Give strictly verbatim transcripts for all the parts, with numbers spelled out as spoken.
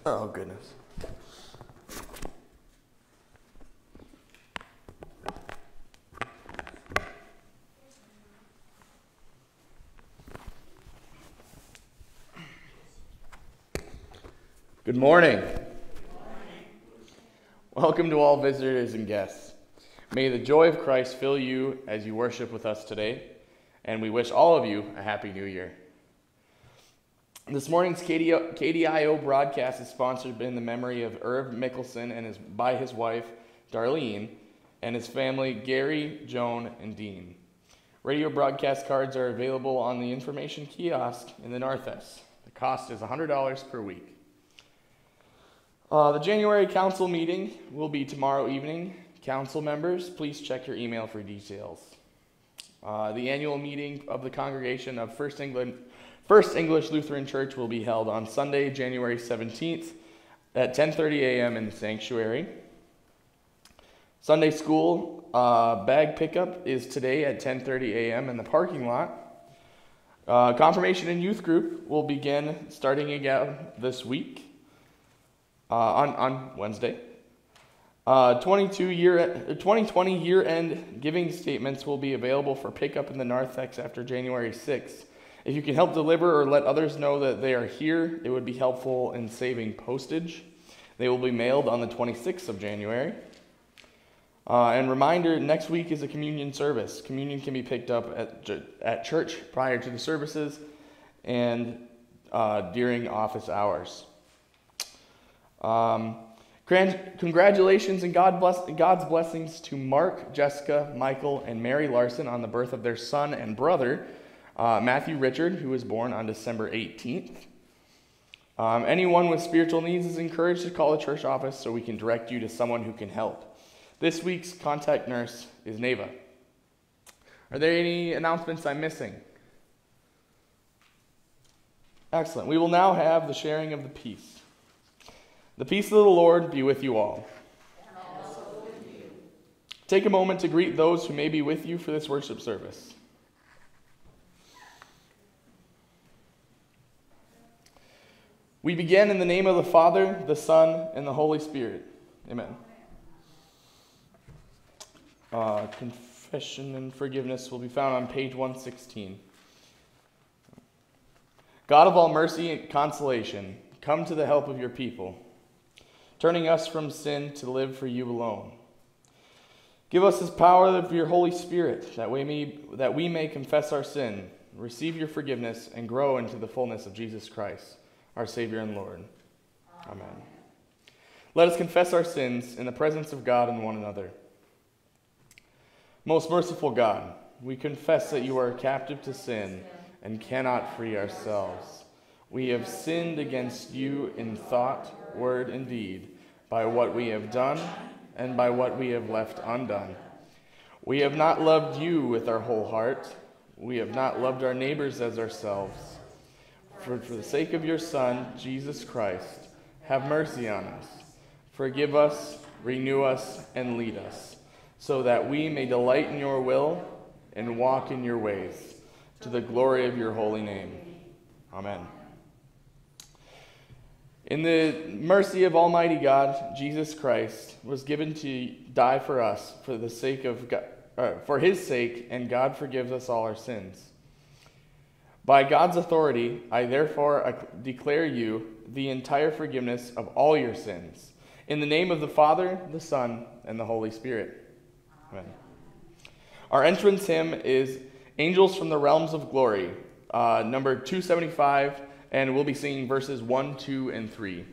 Oh, goodness. Good morning. Good morning. Welcome to all visitors and guests. May the joy of Christ fill you as you worship with us today, and we wish all of you a Happy New Year. This morning's K D I O broadcast is sponsored in the memory of Irv Mickelson and his, by his wife, Darlene, and his family, Gary, Joan, and Dean. Radio broadcast cards are available on the information kiosk in the Northest. The cost is one hundred dollars per week. Uh, the January council meeting will be tomorrow evening. Council members, please check your email for details. Uh, the annual meeting of the congregation of First England, First English Lutheran Church will be held on Sunday, January seventeenth at ten thirty a.m. in the sanctuary. Sunday school uh, bag pickup is today at ten thirty a.m. in the parking lot. Uh, confirmation and youth group will begin starting again this week. Uh, on, on Wednesday. Uh, twenty-two year, twenty twenty year-end giving statements will be available for pickup in the narthex after January sixth. If you can help deliver or let others know that they are here, it would be helpful in saving postage. They will be mailed on the twenty-sixth of January. Uh, and reminder, next week is a communion service. Communion can be picked up at, at church prior to the services and uh, during office hours. Um, congratulations and God bless, God's blessings to Mark, Jessica, Michael, and Mary Larson on the birth of their son and brother, uh, Matthew Richard, who was born on December eighteenth. Um, anyone with spiritual needs is encouraged to call the church office so we can direct you to someone who can help. This week's contact nurse is Neva. Are there any announcements I'm missing? Excellent. We will now have the sharing of the peace. The peace of the Lord be with you all. And also with you. Take a moment to greet those who may be with you for this worship service. We begin in the name of the Father, the Son, and the Holy Spirit. Amen. Uh, confession and forgiveness will be found on page one sixteen. God of all mercy and consolation, come to the help of your people, turning us from sin to live for you alone. Give us this power of your Holy Spirit, that we may, that we may confess our sin, receive your forgiveness, and grow into the fullness of Jesus Christ, our Savior and Lord. Amen. Amen. Let us confess our sins in the presence of God and one another. Most merciful God, we confess that you are captive to sin and cannot free ourselves. We have sinned against you in thought, word, and deed, by what we have done and by what we have left undone. We have not loved you with our whole heart. We have not loved our neighbors as ourselves. For, for the sake of your Son, Jesus Christ, have mercy on us. Forgive us, renew us, and lead us, so that we may delight in your will and walk in your ways, to the glory of your holy name. Amen. In the mercy of Almighty God, Jesus Christ was given to die for us for the sake of God, uh, for his sake, and God forgives us all our sins. By God's authority, I therefore declare you the entire forgiveness of all your sins. In the name of the Father, the Son, and the Holy Spirit. Amen. Our entrance hymn is Angels from the Realms of Glory, uh, number two seventy-five. And we'll be singing verses one, two, and three.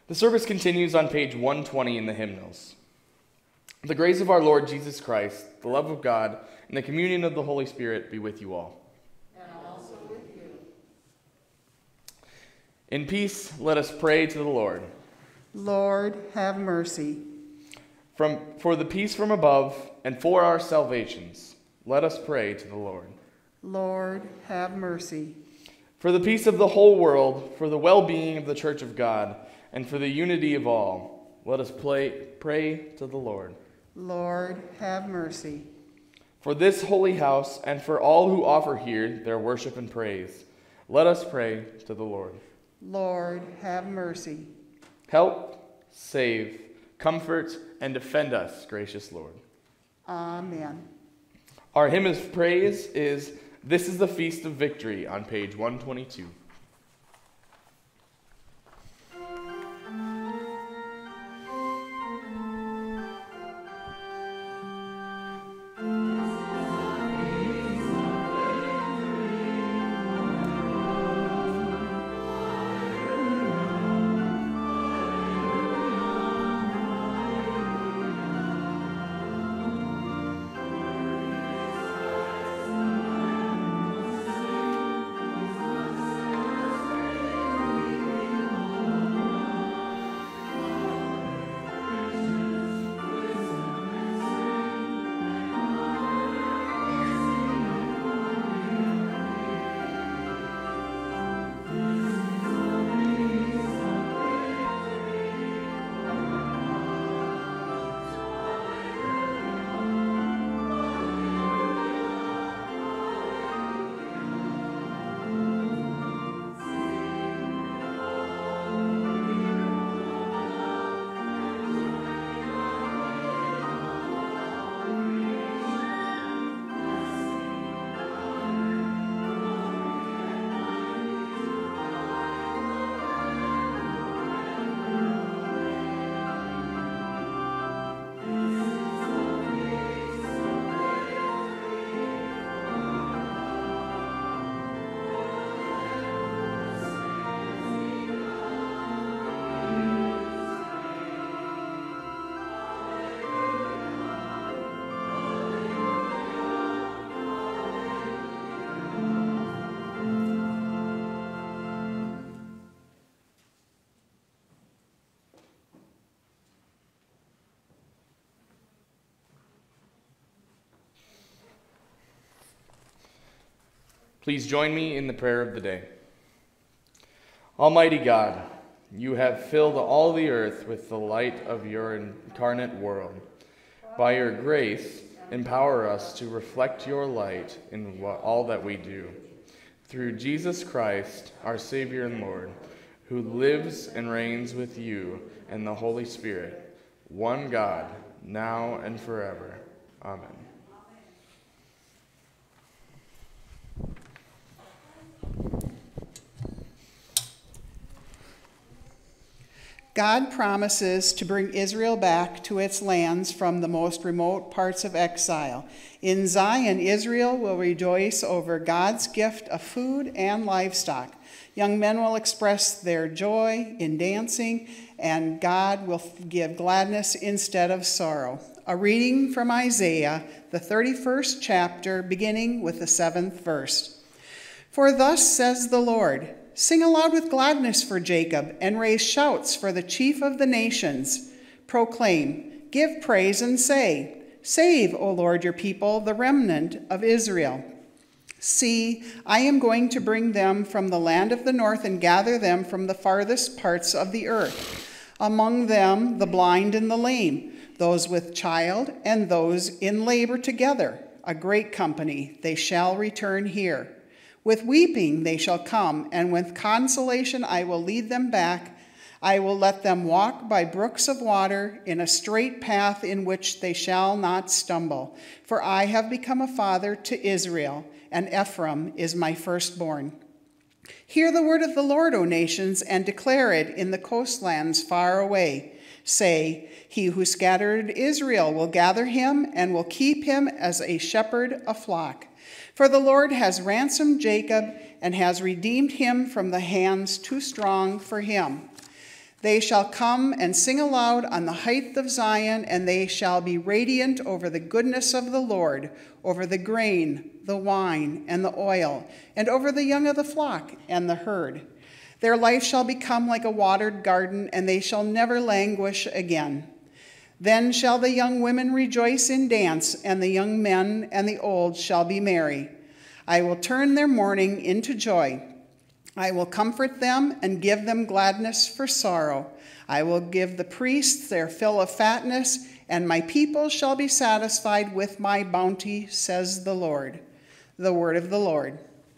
The service continues on page one twenty in the hymnals. The grace of our Lord Jesus Christ, the love of God, and the communion of the Holy Spirit be with you all. And also with you. In peace, let us pray to the Lord. Lord, have mercy. From, for the peace from above and for our salvations, let us pray to the Lord. Lord, have mercy. For the peace of the whole world, for the well-being of the Church of God, and for the unity of all, let us pray, pray to the Lord. Lord, have mercy. For this holy house and for all who offer here their worship and praise, let us pray to the Lord. Lord, have mercy. Help, save, comfort, and defend us, gracious Lord. Amen. Our hymn of praise is "This is the Feast of Victory" on page one twenty-two. Please join me in the prayer of the day. Almighty God, you have filled all the earth with the light of your incarnate world. By your grace, empower us to reflect your light in all that we do. Through Jesus Christ, our Savior and Lord, who lives and reigns with you and the Holy Spirit, one God, now and forever. Amen. God promises to bring Israel back to its lands from the most remote parts of exile. In Zion, Israel will rejoice over God's gift of food and livestock. Young men will express their joy in dancing, and God will give gladness instead of sorrow. A reading from Isaiah, the thirty-first chapter, beginning with the seventh verse. For thus says the Lord, sing aloud with gladness for Jacob, and raise shouts for the chief of the nations. Proclaim, give praise and say, save, O Lord, your people, the remnant of Israel. See, I am going to bring them from the land of the north and gather them from the farthest parts of the earth. Among them the blind and the lame, those with child and those in labor together, a great company, they shall return here. With weeping they shall come, and with consolation I will lead them back. I will let them walk by brooks of water in a straight path in which they shall not stumble. For I have become a father to Israel, and Ephraim is my firstborn. Hear the word of the Lord, O nations, and declare it in the coastlands far away. Say, he who scattered Israel will gather him and will keep him as a shepherd a flock. For the Lord has ransomed Jacob and has redeemed him from the hands too strong for him. They shall come and sing aloud on the height of Zion, and they shall be radiant over the goodness of the Lord, over the grain, the wine, and the oil, and over the young of the flock and the herd. Their life shall become like a watered garden, and they shall never languish again. Then shall the young women rejoice and dance, and the young men and the old shall be merry. I will turn their mourning into joy. I will comfort them and give them gladness for sorrow. I will give the priests their fill of fatness, and my people shall be satisfied with my bounty, says the Lord. The word of the Lord.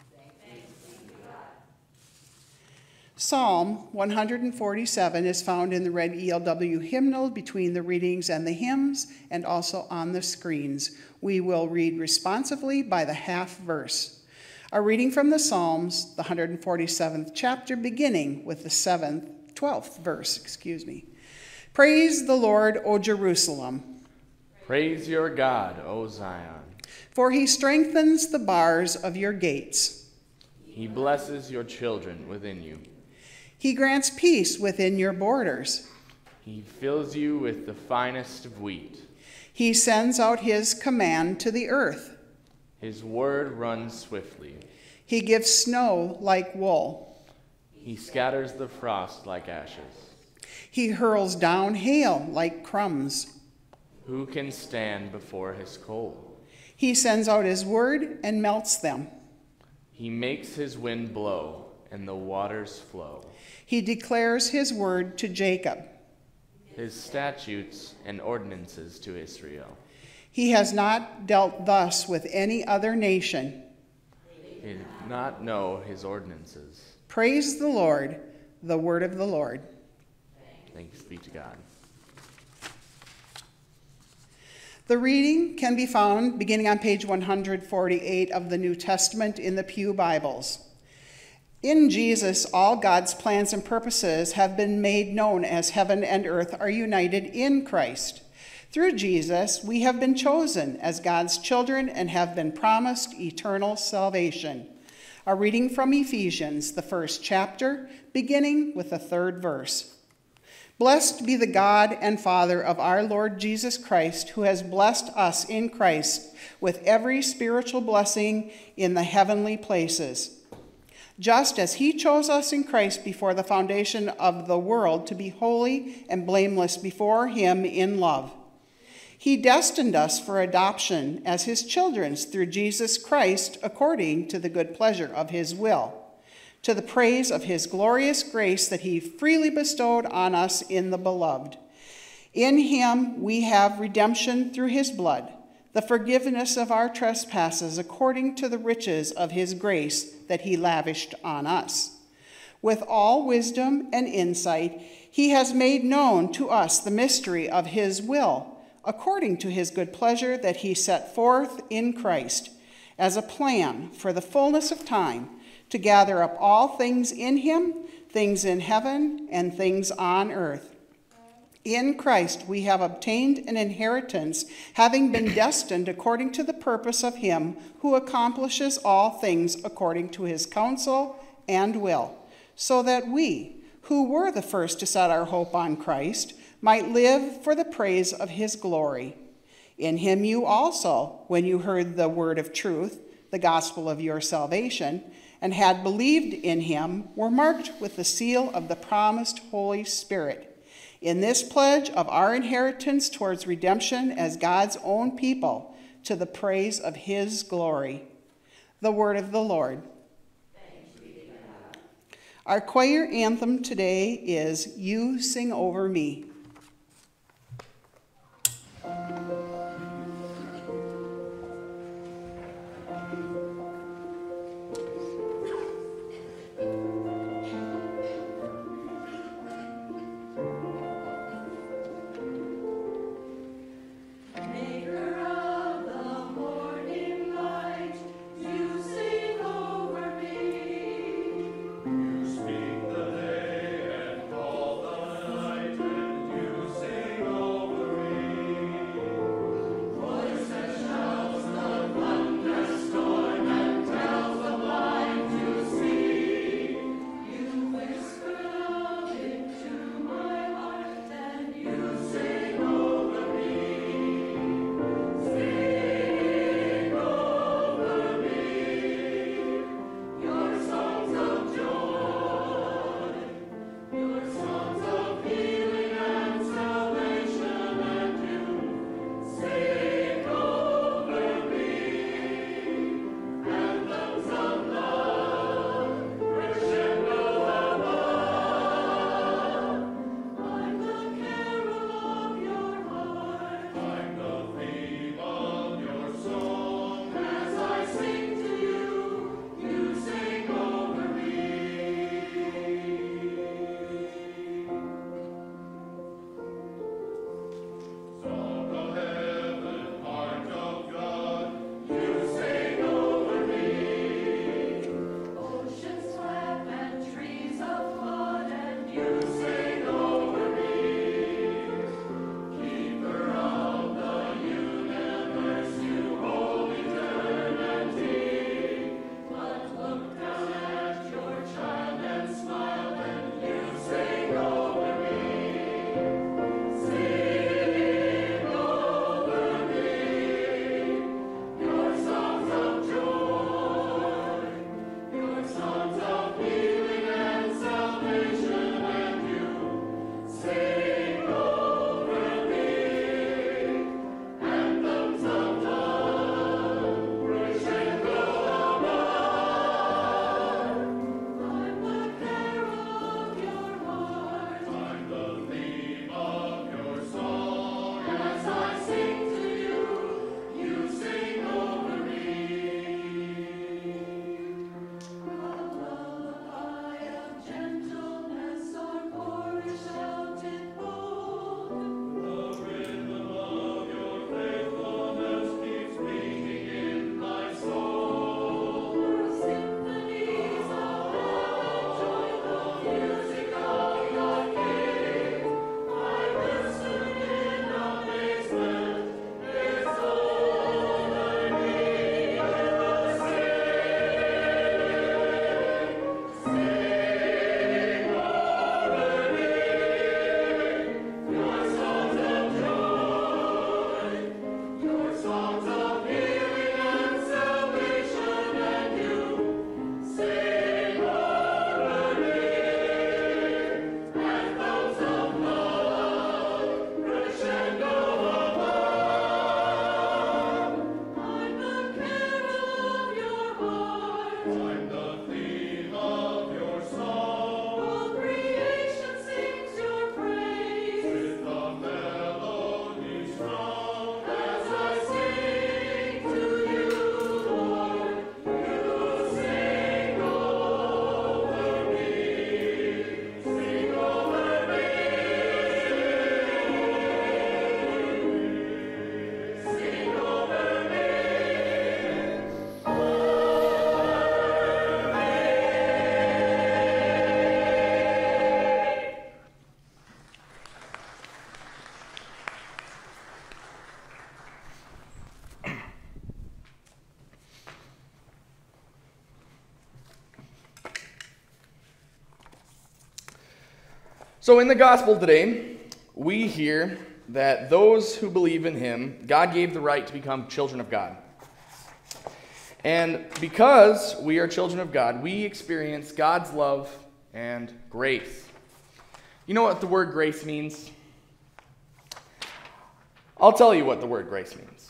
Psalm one forty-seven is found in the red E L W hymnal between the readings and the hymns, and also on the screens. We will read responsively by the half verse. A reading from the Psalms, the one hundred forty-seventh chapter, beginning with the seventh, twelfth verse, excuse me. Praise the Lord, O Jerusalem. Praise your God, O Zion. For he strengthens the bars of your gates. He blesses your children within you. He grants peace within your borders. He fills you with the finest of wheat. He sends out his command to the earth. His word runs swiftly. He gives snow like wool. He scatters the frost like ashes. He hurls down hail like crumbs. Who can stand before his cold? He sends out his word and melts them. He makes his wind blow, and the waters flow. He declares his word to Jacob, his statutes and ordinances to Israel. He has not dealt thus with any other nation. He did not know his ordinances. Praise the Lord, the word of the Lord. Thanks be to God. The reading can be found beginning on page one hundred forty-eight of the New Testament in the Pew Bibles. In Jesus, all God's plans and purposes have been made known as heaven and earth are united in Christ. Through Jesus, we have been chosen as God's children and have been promised eternal salvation. A reading from Ephesians, the first chapter, beginning with the third verse. Blessed be the God and Father of our Lord Jesus Christ, who has blessed us in Christ with every spiritual blessing in the heavenly places, just as he chose us in Christ before the foundation of the world to be holy and blameless before him in love. He destined us for adoption as his children through Jesus Christ, according to the good pleasure of his will, to the praise of his glorious grace that he freely bestowed on us in the beloved. In him we have redemption through his blood, the forgiveness of our trespasses according to the riches of his grace that he lavished on us. With all wisdom and insight, he has made known to us the mystery of his will, according to his good pleasure that he set forth in Christ, as a plan for the fullness of time, to gather up all things in him, things in heaven and things on earth. In Christ we have obtained an inheritance, having been destined according to the purpose of him who accomplishes all things according to his counsel and will, so that we, who were the first to set our hope on Christ, might live for the praise of his glory. In him you also, when you heard the word of truth, the gospel of your salvation, and had believed in him, were marked with the seal of the promised Holy Spirit. In this pledge of our inheritance towards redemption as God's own people, to the praise of his glory. The word of the Lord. Thanks be to God. Our choir anthem today is You Sing Over Me. Speak the day and call the night, and So in the gospel today, we hear that those who believe in him, God gave the right to become children of God. And because we are children of God, we experience God's love and grace. You know what the word grace means? I'll tell you what the word grace means.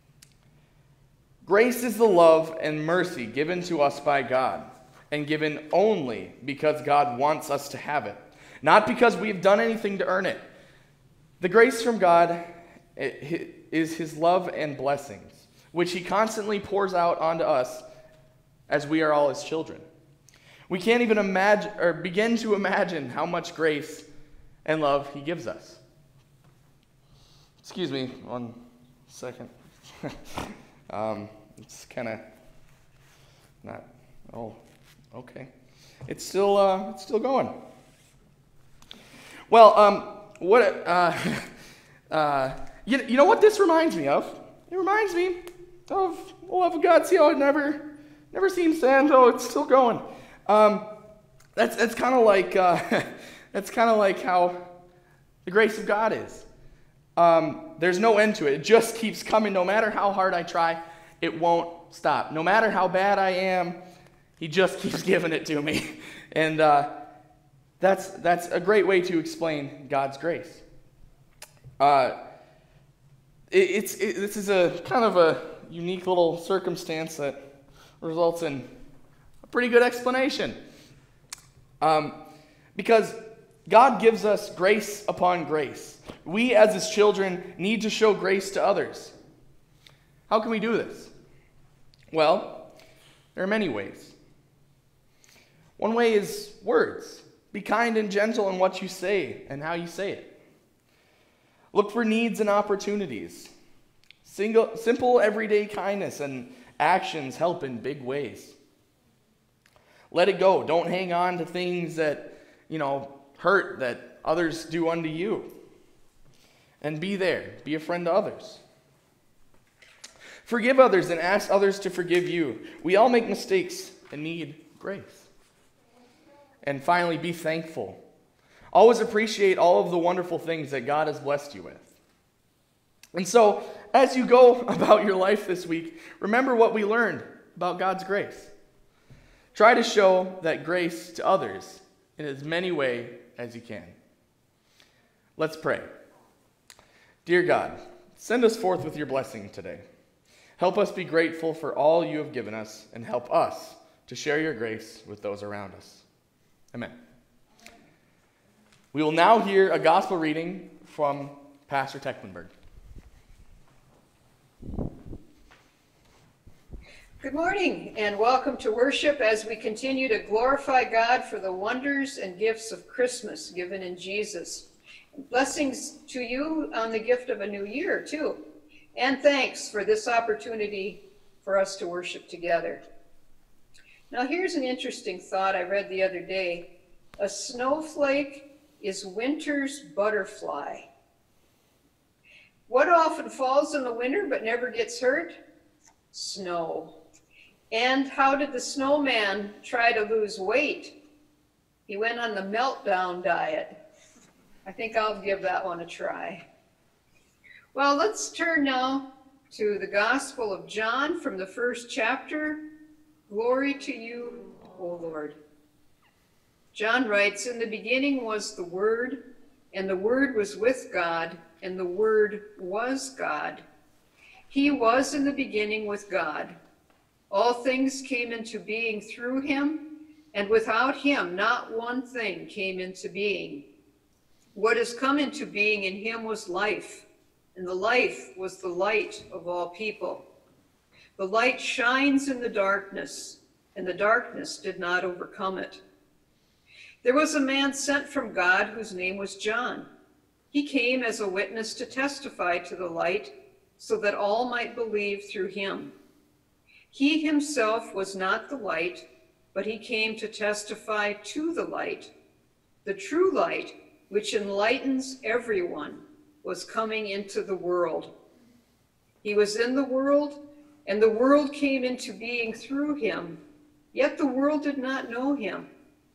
Grace is the love and mercy given to us by God, and given only because God wants us to have it, not because we've done anything to earn it. The grace from God is his love and blessings, which he constantly pours out onto us as we are all his children. We can't even imagine or begin to imagine how much grace and love he gives us. Excuse me one second. um, it's kind of not, oh, okay. It's still, uh, it's still going. Well, um, what, uh, uh, you, you know what this reminds me of? It reminds me of the love of God. See how it never, never seems to end. Oh, it's still going. Um, that's that's kind of like uh, that's kind of like how the grace of God is. Um, there's no end to it. It just keeps coming. No matter how hard I try, it won't stop. No matter how bad I am, he just keeps giving it to me. And uh, that's that's a great way to explain God's grace. Uh, it, it's it, this is a kind of a unique little circumstance that results in a pretty good explanation. Um, because God gives us grace upon grace. We as his children need to show grace to others. How can we do this? Well, there are many ways. One way is words. Be kind and gentle in what you say and how you say it. Look for needs and opportunities. Single, simple everyday kindness and actions help in big ways. Let it go. Don't hang on to things that, you know, hurt that others do unto you. And be there. Be a friend to others. Forgive others and ask others to forgive you. We all make mistakes and need grace. And finally, be thankful. Always appreciate all of the wonderful things that God has blessed you with. And so, as you go about your life this week, remember what we learned about God's grace. Try to show that grace to others in as many ways as you can. Let's pray. Dear God, send us forth with your blessing today. Help us be grateful for all you have given us, and help us to share your grace with those around us. Amen. We will now hear a gospel reading from Pastor Tecklenburg. Good morning, and welcome to worship as we continue to glorify God for the wonders and gifts of Christmas given in Jesus. Blessings to you on the gift of a new year, too. And thanks for this opportunity for us to worship together. Now, here's an interesting thought I read the other day. A snowflake is winter's butterfly. What often falls in the winter but never gets hurt? Snow. And how did the snowman try to lose weight? He went on the meltdown diet. I think I'll give that one a try. Well, let's turn now to the Gospel of John from the first chapter. Glory to you, O Lord. John writes, "In the beginning was the Word, and the Word was with God, and the Word was God. He was in the beginning with God. All things came into being through him, and without him not one thing came into being. What has come into being in him was life, and the life was the light of all people. The light shines in the darkness, and the darkness did not overcome it. There was a man sent from God whose name was John. He came as a witness to testify to the light, so that all might believe through him. He himself was not the light, but he came to testify to the light. The true light, which enlightens everyone, was coming into the world. He was in the world, and the world came into being through him, yet the world did not know him.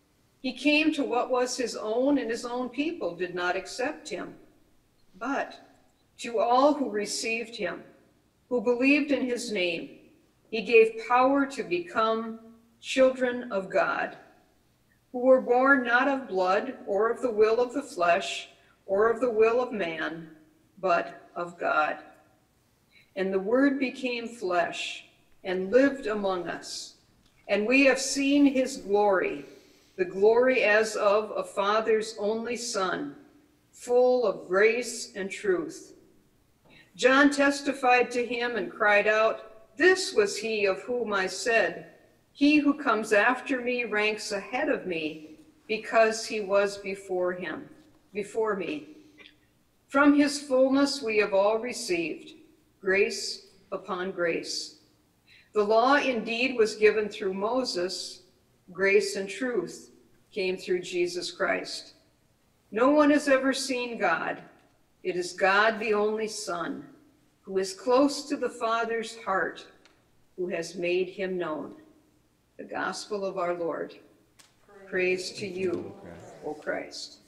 He came to what was his own, and his own people did not accept him. But to all who received him, who believed in his name, he gave power to become children of God, who were born not of blood, or of the will of the flesh, or of the will of man, but of God. And the Word became flesh and lived among us, and we have seen his glory, the glory as of a Father's only Son, full of grace and truth. John testified to him and cried out, "This was he of whom I said, 'He who comes after me ranks ahead of me, because he was before him, before me.' From his fullness we have all received grace upon grace. The law indeed was given through Moses, grace and truth came through Jesus Christ. No one has ever seen God. It is God, the only Son, who is close to the Father's heart, who has made him known." The gospel of our Lord. Praise to you, O Christ.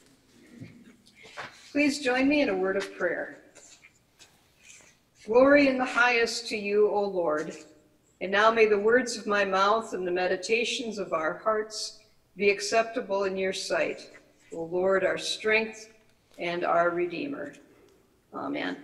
Please join me in a word of prayer. Glory in the highest to you, O Lord. And now may the words of my mouth and the meditations of our hearts be acceptable in your sight, O Lord, our strength and our Redeemer. Amen.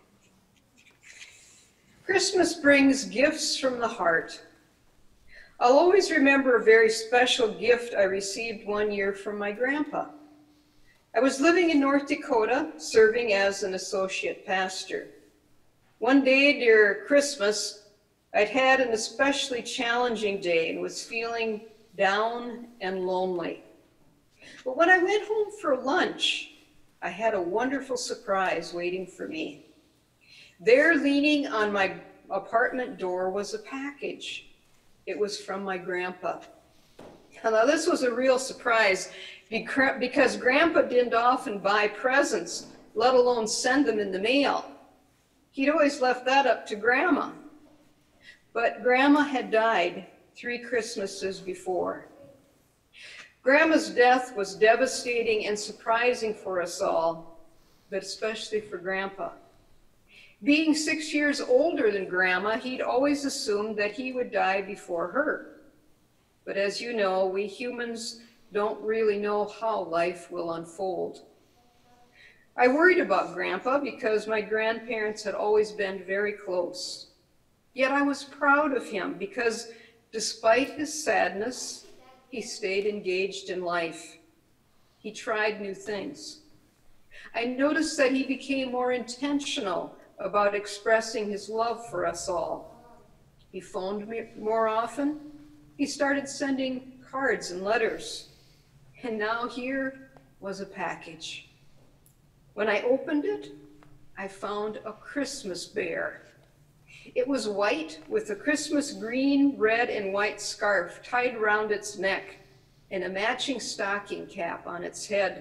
Christmas brings gifts from the heart. I'll always remember a very special gift I received one year from my grandpa. I was living in North Dakota, serving as an associate pastor. One day near Christmas, I'd had an especially challenging day and was feeling down and lonely. But when I went home for lunch, I had a wonderful surprise waiting for me. There, leaning on my apartment door, was a package. It was from my grandpa. Now, this was a real surprise because Grandpa didn't often buy presents, let alone send them in the mail. He'd always left that up to Grandma. But Grandma had died three Christmases before. Grandma's death was devastating and surprising for us all, but especially for Grandpa. Being six years older than Grandma, he'd always assumed that he would die before her. But as you know, we humans don't really know how life will unfold. I worried about Grandpa because my grandparents had always been very close. Yet I was proud of him because despite his sadness, he stayed engaged in life. He tried new things. I noticed that he became more intentional about expressing his love for us all. He phoned me more often. He started sending cards and letters. And now here was a package. When I opened it, I found a Christmas bear. It was white with a Christmas green, red, and white scarf tied around its neck and a matching stocking cap on its head.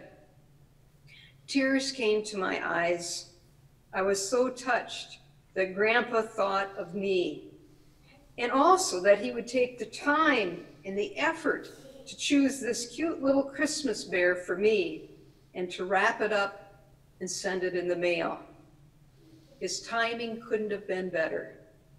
Tears came to my eyes. I was so touched that Grandpa thought of me, and also that he would take the time and the effort to choose this cute little Christmas bear for me and to wrap it up and send it in the mail. His timing couldn't have been better.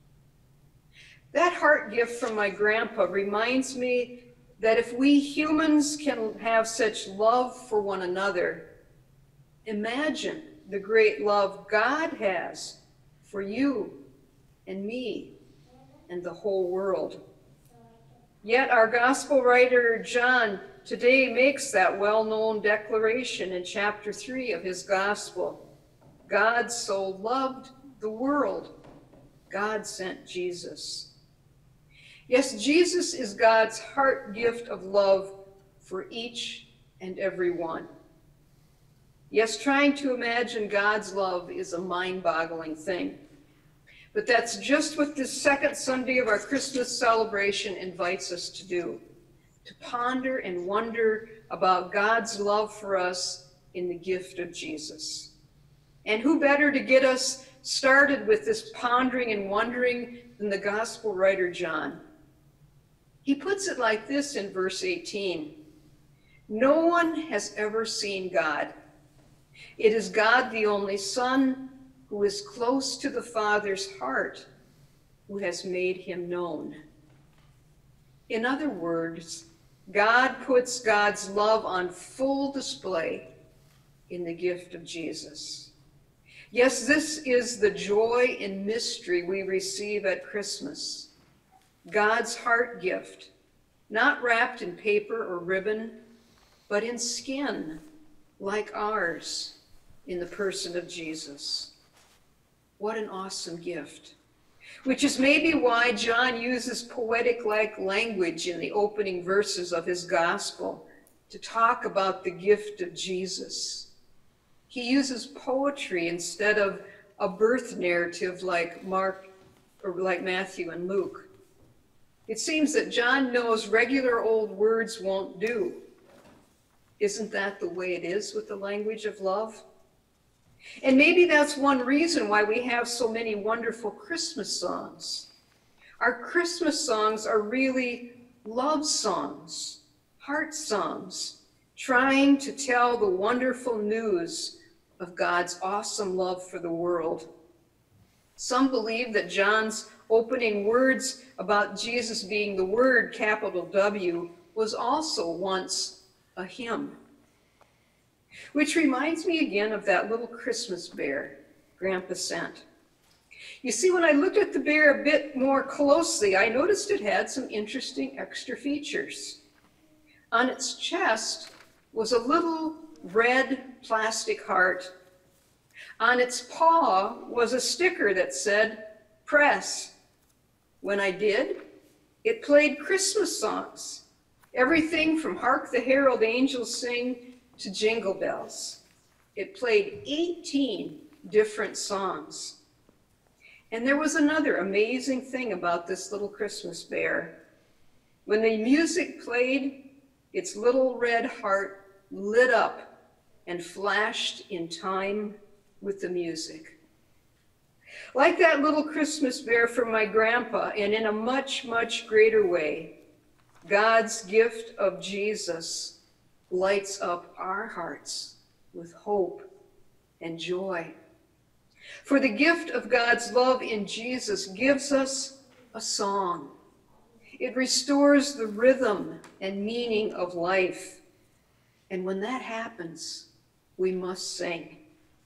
That heart gift from my grandpa reminds me that if we humans can have such love for one another, imagine the great love God has for you and me and the whole world. Yet our gospel writer John today makes that well-known declaration in chapter three of his gospel. God so loved the world, God sent Jesus. Yes, Jesus is God's heart gift of love for each and every one. Yes, trying to imagine God's love is a mind-boggling thing. But that's just what this second Sunday of our Christmas celebration invites us to do, to ponder and wonder about God's love for us in the gift of Jesus. And who better to get us started with this pondering and wondering than the gospel writer John? He puts it like this in verse eighteen. No one has ever seen God. It is God, the only Son, who is close to the Father's heart, who has made him known. In other words, God puts God's love on full display in the gift of Jesus. Yes, this is the joy and mystery we receive at Christmas. God's heart gift, not wrapped in paper or ribbon, but in skin like ours in the person of Jesus. What an awesome gift. Which is maybe why John uses poetic-like language in the opening verses of his gospel to talk about the gift of Jesus. He uses poetry instead of a birth narrative like Mark or like Matthew and Luke. It seems that John knows regular old words won't do. Isn't that the way it is with the language of love? And maybe that's one reason why we have so many wonderful Christmas songs. Our Christmas songs are really love songs, heart songs, trying to tell the wonderful news of God's awesome love for the world. Some believe that John's opening words about Jesus being the Word, capital W, was also once a hymn. Which reminds me again of that little Christmas bear Grandpa sent. You see, when I looked at the bear a bit more closely, I noticed it had some interesting extra features. On its chest was a little red plastic heart. On its paw was a sticker that said, "Press." When I did, it played Christmas songs. Everything from Hark the Herald Angels Sing to Jingle Bells. It played eighteen different songs. And there was another amazing thing about this little Christmas bear. When the music played, its little red heart lit up and flashed in time with the music. Like that little Christmas bear from my grandpa, and in a much, much greater way, God's gift of Jesus lights up our hearts with hope and joy. For the gift of God's love in Jesus gives us a song. It restores the rhythm and meaning of life. And when that happens, we must sing.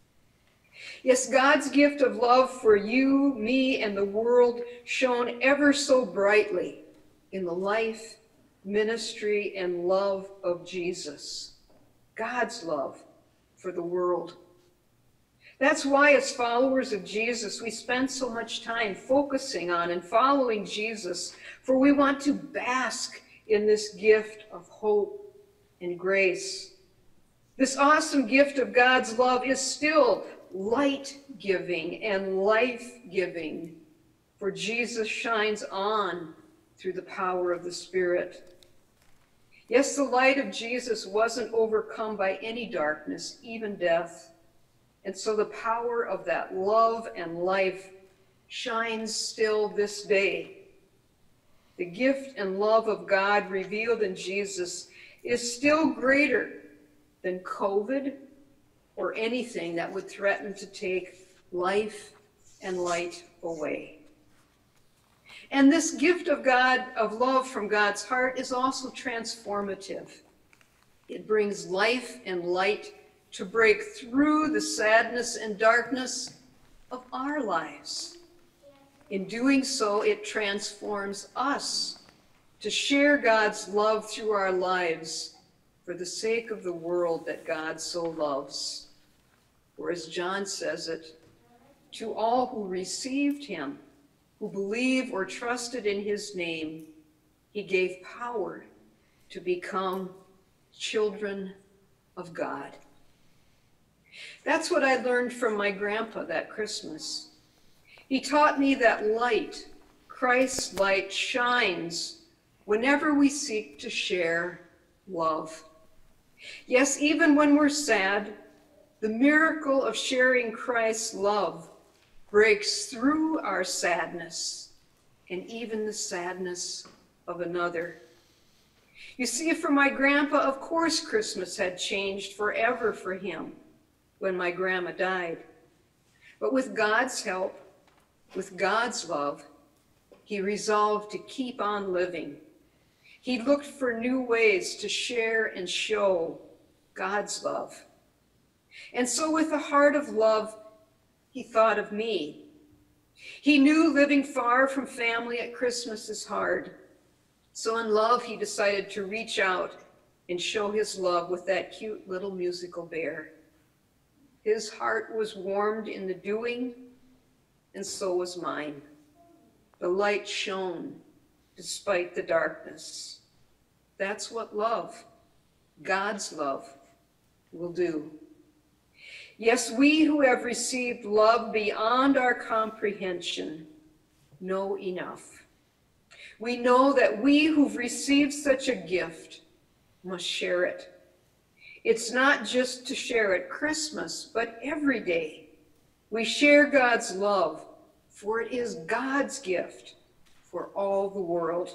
Yes, God's gift of love for you, me, and the world shone ever so brightly in the life, ministry, and love of Jesus. God's love for the world. That's why, as followers of Jesus, we spend so much time focusing on and following Jesus, for we want to bask in this gift of hope and grace. This awesome gift of God's love is still light-giving and life-giving, for Jesus shines on through the power of the Spirit. Yes, the light of Jesus wasn't overcome by any darkness, even death. And so the power of that love and life shines still this day. The gift and love of God revealed in Jesus is still greater than COVID or anything that would threaten to take life and light away. And this gift of God, of love from God's heart, is also transformative. It brings life and light to break through the sadness and darkness of our lives. In doing so, it transforms us to share God's love through our lives for the sake of the world that God so loves. Or as John says it, to all who received him, who believe or trusted in his name, he gave power to become children of God. That's what I learned from my grandpa that Christmas. He taught me that light, Christ's light, shines whenever we seek to share love. Yes, even when we're sad, the miracle of sharing Christ's love breaks through our sadness and even the sadness of another. You see, for my grandpa, of course Christmas had changed forever for him when my grandma died. But with God's help, with God's love, he resolved to keep on living. He looked for new ways to share and show God's love. And so with a heart of love, he thought of me. He knew living far from family at Christmas is hard. So in love, he decided to reach out and show his love with that cute little musical bear. His heart was warmed in the doing, and so was mine. The light shone despite the darkness. That's what love, God's love, will do. Yes, we who have received love beyond our comprehension know enough. We know that we who've received such a gift must share it. It's not just to share at Christmas, but every day. We share God's love, for it is God's gift for all the world.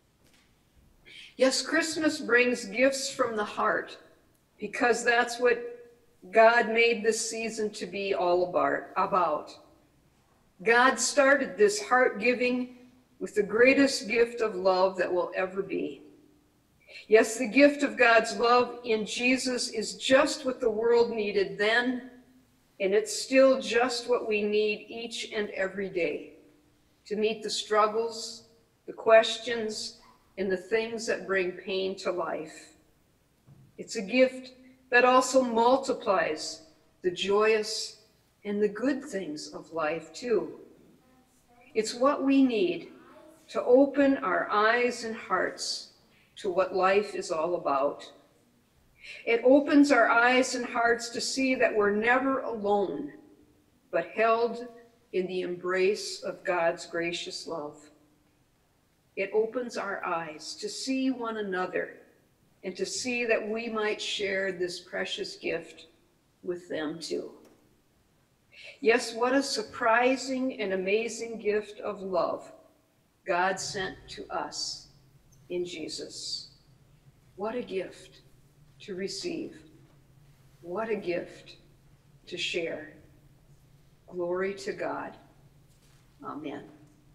Yes, Christmas brings gifts from the heart, because that's what God made this season to be all about. God started this heart giving with the greatest gift of love that will ever be. Yes, the gift of God's love in Jesus is just what the world needed then, and it's still just what we need each and every day to meet the struggles, the questions, and the things that bring pain to life. It's a gift that also multiplies the joyous and the good things of life too. It's what we need to open our eyes and hearts to what life is all about. It opens our eyes and hearts to see that we're never alone, but held in the embrace of God's gracious love. It opens our eyes to see one another and to see that we might share this precious gift with them too. Yes, what a surprising and amazing gift of love God sent to us in Jesus. What a gift to receive. What a gift to share. Glory to God. Amen.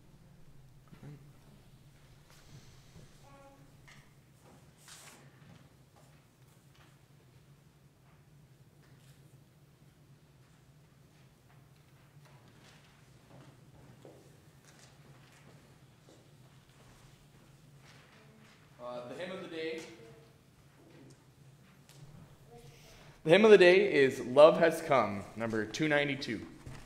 Uh, the hymn of the day. The hymn of the day is Love Has Come, number two ninety-two.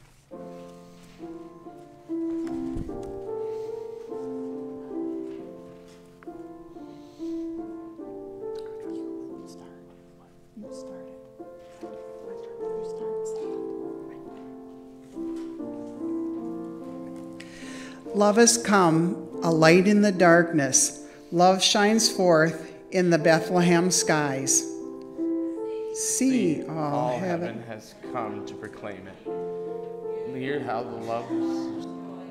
Love has come, a light in the darkness. Love shines forth in the Bethlehem skies. See, all, all heaven. heaven has come to proclaim it. Hear how the love is.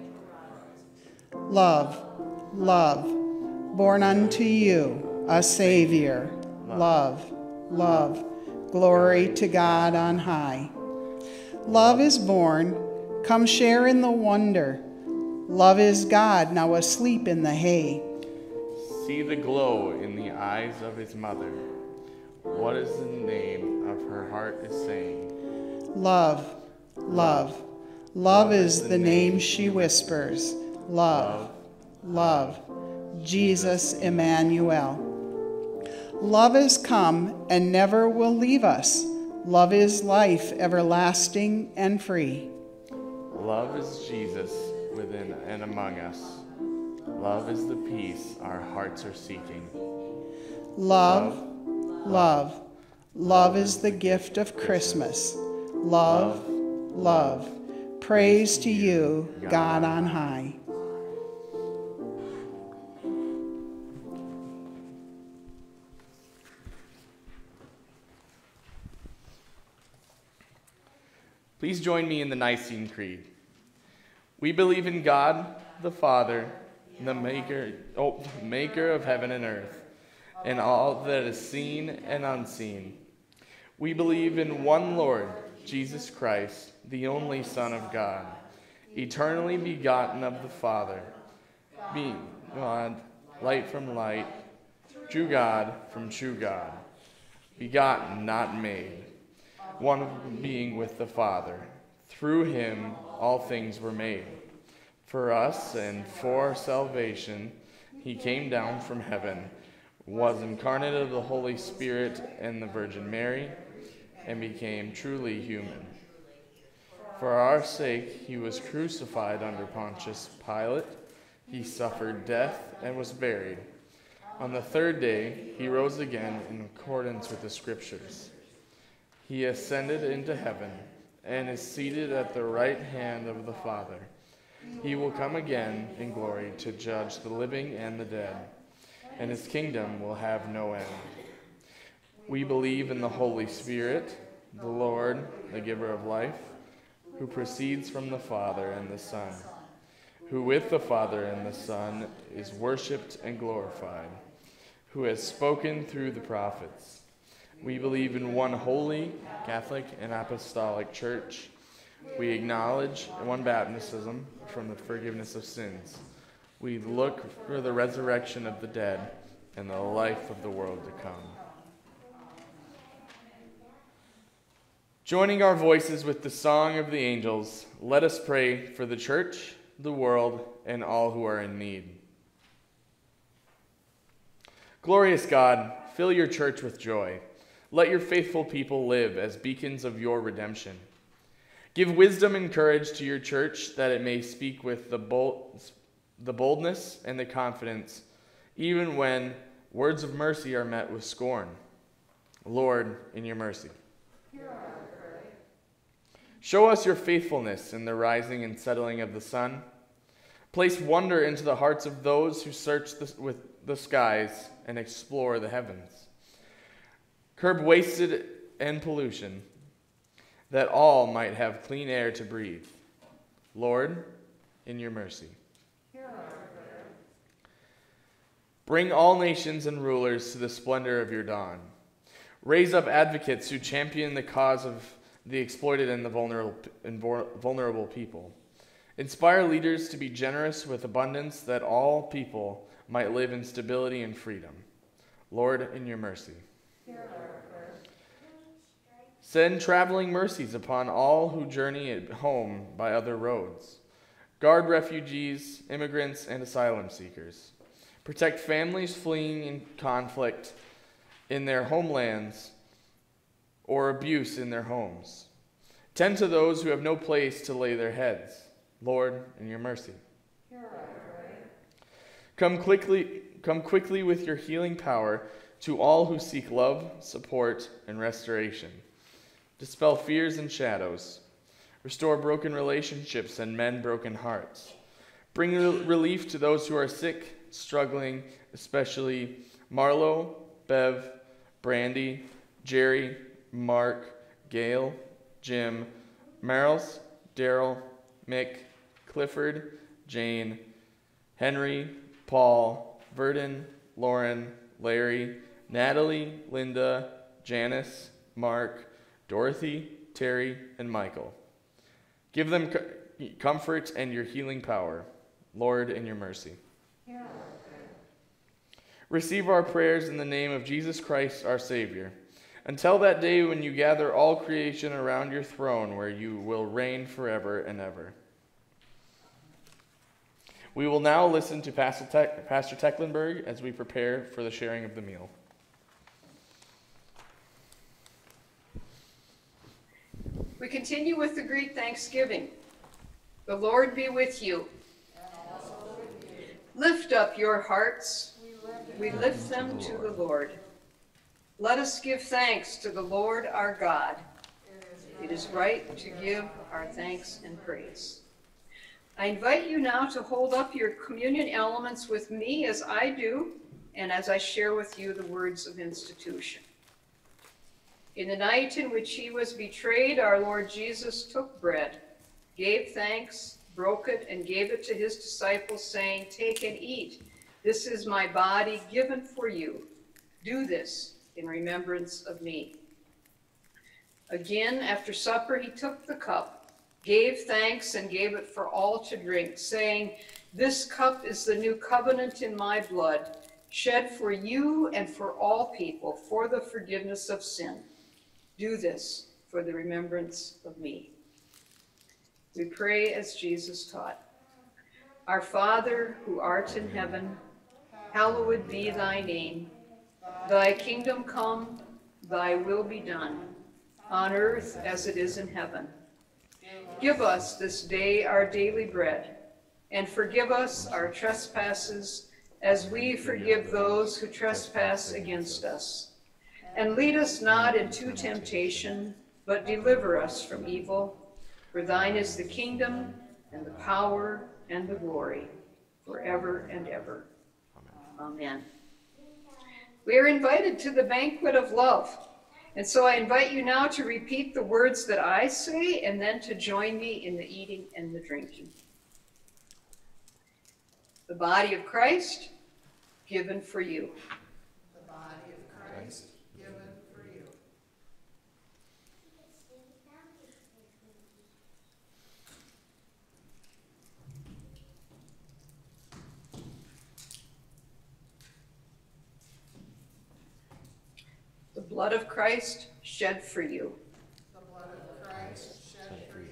Love, love, born unto you, a Savior. Love, love, glory to God on high. Love is born, come share in the wonder. Love is God, now asleep in the hay. See the glow in the eyes of his mother. What is the name of her heart is saying? Love, love, love is the name she whispers. Love, love, Jesus Emmanuel. Love is come and never will leave us. Love is life everlasting and free. Love is Jesus within and among us. Love is the peace our hearts are seeking. Love, love, love is the gift of Christmas. Love, love, praise to you, God on high. Please join me in the Nicene Creed. We believe in God, the Father, the maker, oh, maker of heaven and earth, and all that is seen and unseen. We believe in one Lord, Jesus Christ, the only Son of God, eternally begotten of the Father, being God, light from light, true God from true God, begotten, not made, one being with the Father. Through him all things were made. For us and for our salvation, he came down from heaven, was incarnate of the Holy Spirit and the Virgin Mary, and became truly human. For our sake he was crucified under Pontius Pilate. He suffered death and was buried. On the third day he rose again in accordance with the Scriptures. He ascended into heaven and is seated at the right hand of the Father. He will come again in glory to judge the living and the dead, and his kingdom will have no end. We believe in the Holy Spirit, the Lord, the giver of life, who proceeds from the Father and the Son, who with the Father and the Son is worshipped and glorified, who has spoken through the prophets. We believe in one holy, Catholic, and Apostolic Church. We acknowledge one baptism from the forgiveness of sins. We look for the resurrection of the dead and the life of the world to come. Joining our voices with the song of the angels, let us pray for the church, the world, and all who are in need. Glorious God, fill your church with joy. Let your faithful people live as beacons of your redemption. Give wisdom and courage to your church that it may speak with the bold, the boldness and the confidence, even when words of mercy are met with scorn. Lord, in your mercy. Show us your faithfulness in the rising and settling of the sun. Place wonder into the hearts of those who search the, with the skies and explore the heavens. Curb wasted and pollution, that all might have clean air to breathe. Lord, in your mercy. Bring all nations and rulers to the splendor of your dawn. Raise up advocates who champion the cause of the exploited and the vulnerable, and vulnerable people. Inspire leaders to be generous with abundance, that all people might live in stability and freedom. Lord, in your mercy. Send traveling mercies upon all who journey at home by other roads. Guard refugees, immigrants, and asylum seekers. Protect families fleeing in conflict in their homelands or abuse in their homes. Tend to those who have no place to lay their heads. Lord, in your mercy. Come quickly, come quickly with your healing power to all who seek love, support, and restoration. Dispel fears and shadows. Restore broken relationships and mend broken hearts. Bring re- relief to those who are sick, struggling, especially Marlo, Bev, Brandy, Jerry, Mark, Gail, Jim, Merrills, Daryl, Mick, Clifford, Jane, Henry, Paul, Verdon, Lauren, Larry, Natalie, Linda, Janice, Mark, Dorothy, Terry, and Michael. Give them co- comfort and your healing power, Lord, in your mercy. Yeah. Receive our prayers in the name of Jesus Christ, our Savior, until that day when you gather all creation around your throne, where you will reign forever and ever. We will now listen to Pastor, Te- Pastor Tecklenburg as we prepare for the sharing of the meal. We continue with the Greek Thanksgiving. The Lord be with you. Lift up your hearts. We lift them to the Lord. Let us give thanks to the Lord our God. It is right to give our thanks and praise. I invite you now to hold up your communion elements with me as I do, and as I share with you the words of institution. In the night in which he was betrayed, our Lord Jesus took bread, gave thanks, broke it, and gave it to his disciples, saying, "Take and eat. This is my body given for you. Do this in remembrance of me. Again, after supper, he took the cup, gave thanks, and gave it for all to drink, saying, "This cup is the new covenant in my blood, shed for you and for all people for the forgiveness of sin. Do this for the remembrance of me." We pray as Jesus taught. Our Father, who art in heaven, hallowed be thy name. Thy kingdom come, thy will be done, on earth as it is in heaven. Give us this day our daily bread, and forgive us our trespasses as we forgive those who trespass against us. And lead us not into temptation, but deliver us from evil. For thine is the kingdom, and the power, and the glory, forever and ever. Amen. Amen. We are invited to the banquet of love. And so I invite you now to repeat the words that I say, and then to join me in the eating and the drinking. The body of Christ, given for you. The body of Christ, given for you. The blood of Christ, shed for you. The blood of Christ, shed for you.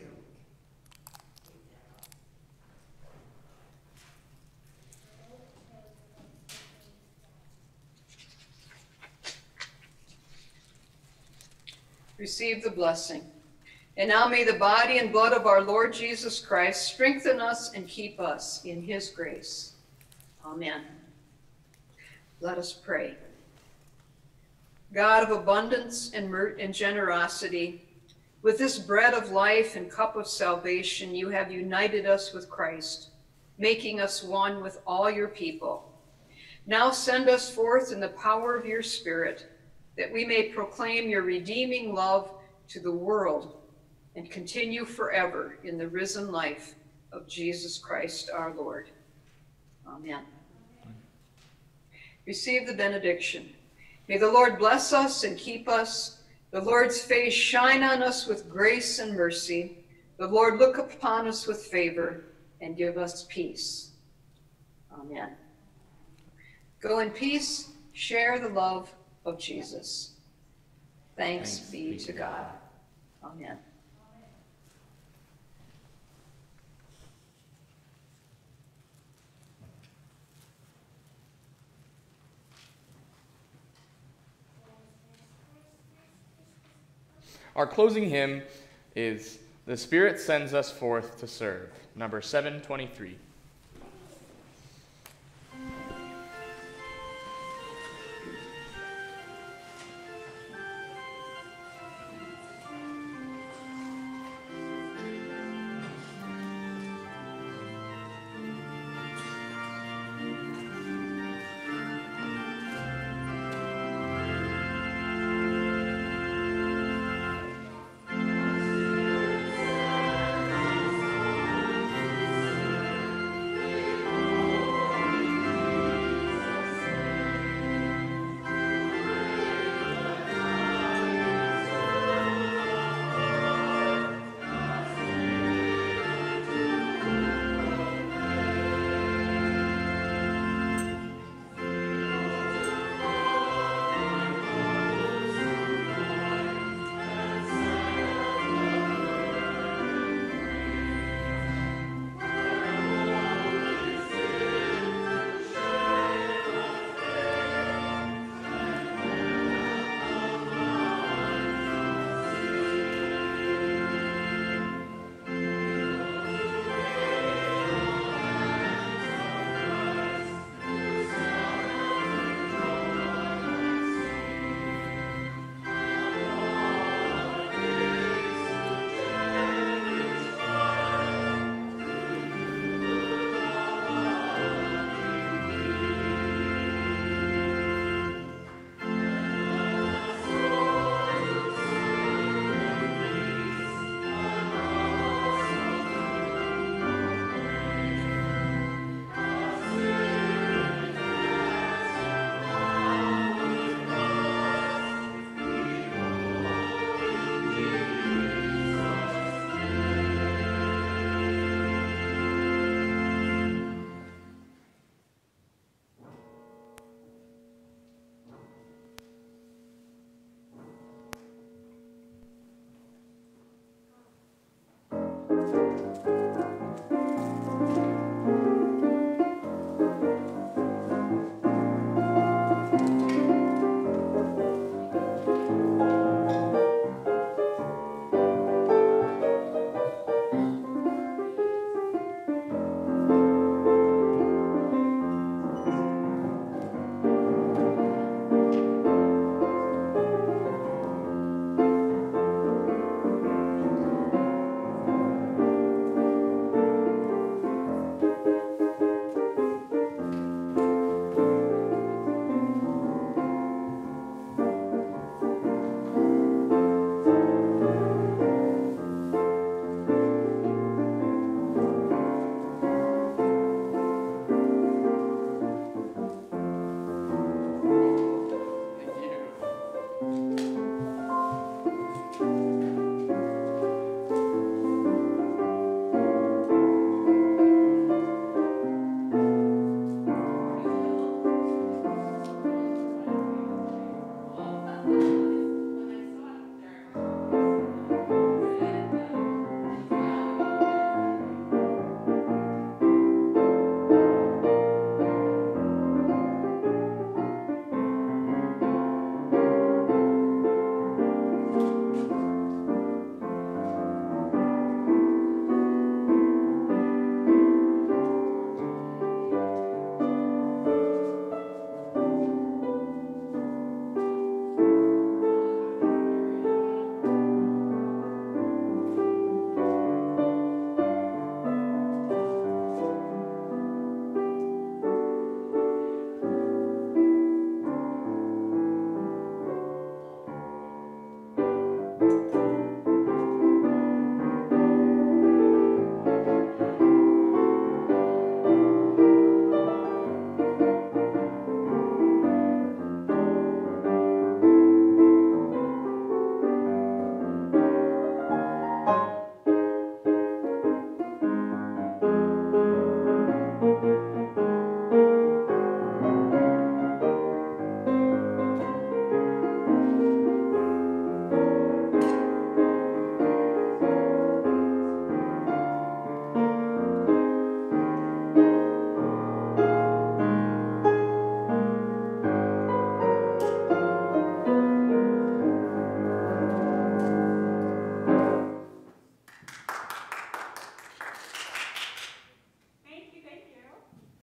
Receive the blessing. And now may the body and blood of our Lord Jesus Christ strengthen us and keep us in his grace. Amen. Let us pray. God of abundance and and generosity, with this bread of life and cup of salvation, you have united us with Christ, making us one with all your people. Now send us forth in the power of your Spirit, that we may proclaim your redeeming love to the world and continue forever in the risen life of Jesus Christ our Lord. Amen. Receive the benediction. May the Lord bless us and keep us. The Lord's face shine on us with grace and mercy. The Lord look upon us with favor and give us peace. Amen. Go in peace, share the love of Jesus. Thanks, Thanks be to God. Amen. Our closing hymn is "The Spirit Sends Us Forth to Serve," number seven twenty-three.